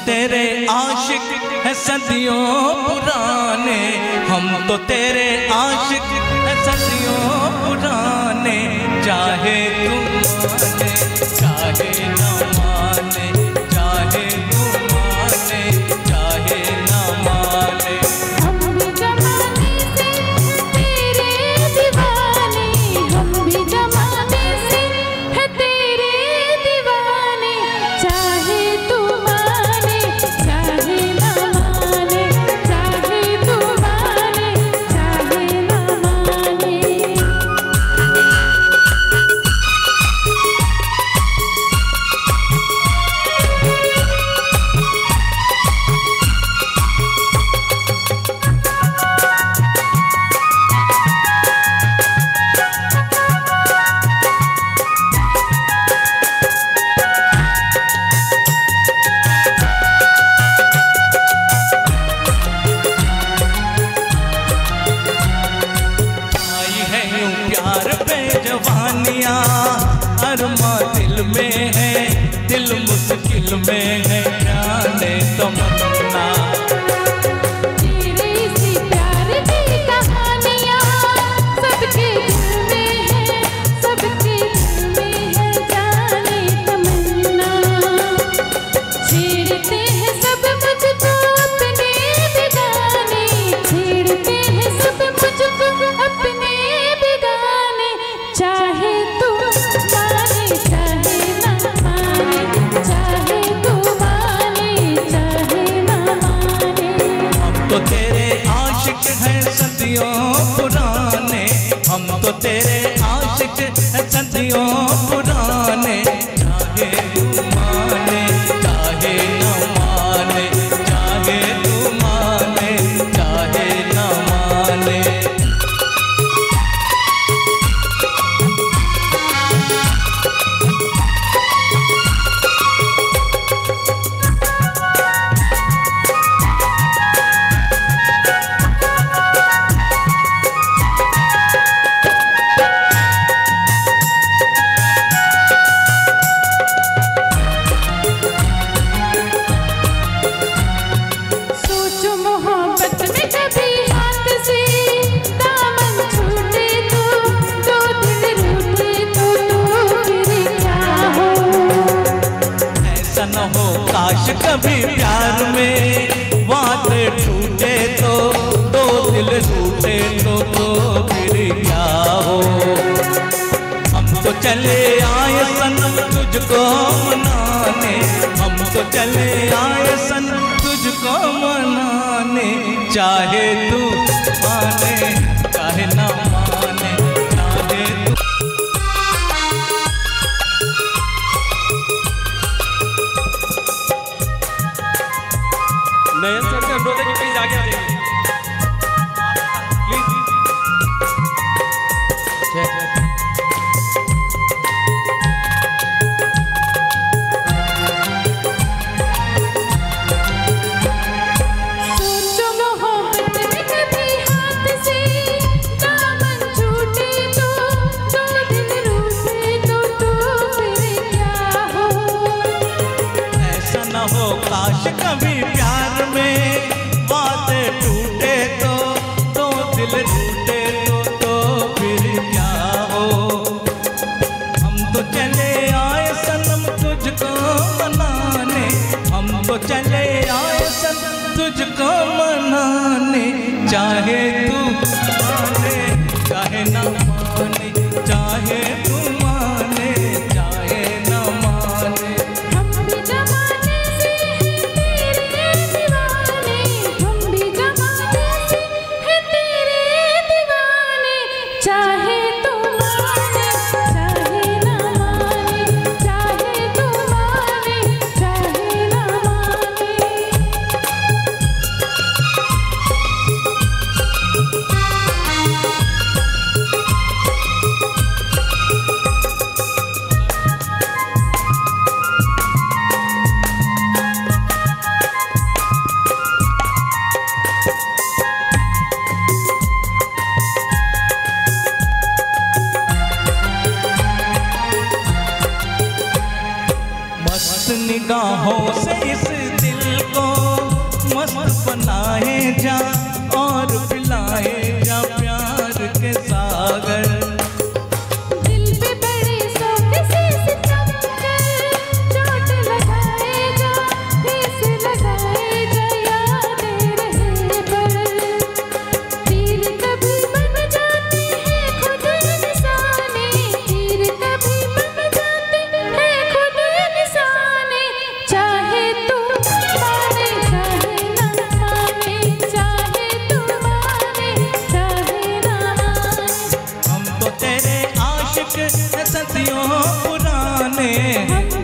तेरे आशिक है सदियों पुराने, हम तो तेरे आशिक है सदियों पुराने। चाहे तू माने चाहे ना माने, चाहे तू माने चाहे ना माने। हम भी जमाने से तेरे दीवाने, हम भी जमाने से है तेरे दीवाने। चाहे तू माने चाहे ना माने, चाहे तू माने चाहे ना माने। आई है यूं प्यार पे जवानियाँ, अरमा दिल में है, दिल मुश्किल में है, जाने तमन्ना। तेरे इसी प्यार की कहानियाँ सबके दिल में है, सबके दिल में है, जाने तमन्ना। छेड़ते हैं सब मुझको अपने बेगाने, छेड़ते हैं सब मुझको अपने बेगाने। चाहे तू माने चाहे ना माने, चाहे तू माने चाहे ना माने। हम तो तेरे आशिक हैं सदियों पुराने, हम तो तेरे आशिक हैं सदियों पुराने। चाहे तू माने चाहे ना माने, चाहे तू माने चाहे ना माने। सोचो मोहब्बत में कभी हाथ से दामन छूटे तो दिल रूठे तो फिर क्या हो। ऐसा न हो काश कभी प्यार में वादे टूटे तो दो दिल टूटे तो फिर क्या हो। हम तो चले आए सनम तुझको मनाने, हम तो चले आए सनम तुझको मनाने। चाहे तू माने चाहे ना माने, चाहे तू। नयन सर से अनुरोध है कि प्लीज आगे आ जाइए प्लीज। सोचो मोहब्बत में कभी हाथ से दामन छूटे तो दिल रूठे तो फिर क्या हो। ऐसा न हो काश कभी प्यार में वादे टूटे तो दिल टूटे तो फिर क्या हो। हम तो चले आए सनम तुझको मनाने, हम तो चले आए सनम तुझको मनाने। चाहे तू माने चाहे ना माने, चाहे तू माने चाहे ना माने। हम भी जमाने से है तेरे दीवाने, हम भी जमाने से है तेरे दीवाने। चाहे तू माने चाहे ना माने, चाहे तू माने चाहे ना माने। निगाहों से इस दिल बनाए जा और पिलाए जा प्यार के सागर। दिल पे बड़े शौक से सितम कर चोट लगाए जा, ठेस लगाए जा, यादें रहे पर। तीर कभी बन जाते हैं खुद निशाने, तीर कभी बन जाते हैं खुद निशाने। चाहे तू माने चाहे ना माने, चाहे तू माने चाहे ना माने। हम तो तेरे आशिक हैं सदियों पुराने। हम